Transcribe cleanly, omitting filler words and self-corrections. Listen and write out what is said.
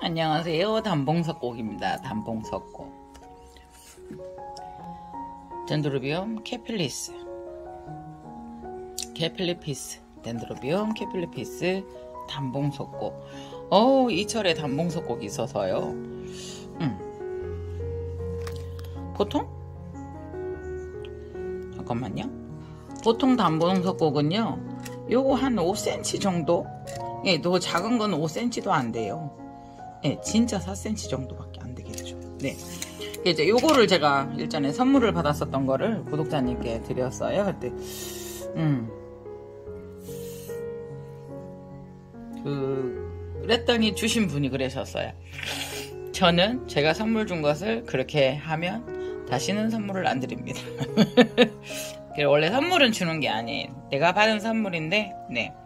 안녕하세요. 단봉석곡입니다. 단봉석곡. 덴드로비움 케필리스, 덴드로비움 케필리피스 단봉석곡. 이 철에 단봉석곡이 있어서요. 보통? 잠깐만요. 보통 단봉석곡은요, 요거 한 5cm 정도? 예, 더 작은 건 5cm도 안 돼요. 예, 진짜 4cm 정도밖에 안 되겠죠. 네. 이제 요거를 제가 일전에 선물을 받았었던 거를 구독자님께 드렸어요. 그때, 그랬더니 주신 분이 그러셨어요. 저는 제가 선물 준 것을 그렇게 하면 다시는 선물을 안 드립니다. 원래 선물은 주는 게 아니에요. 내가 받은 선물인데, 네.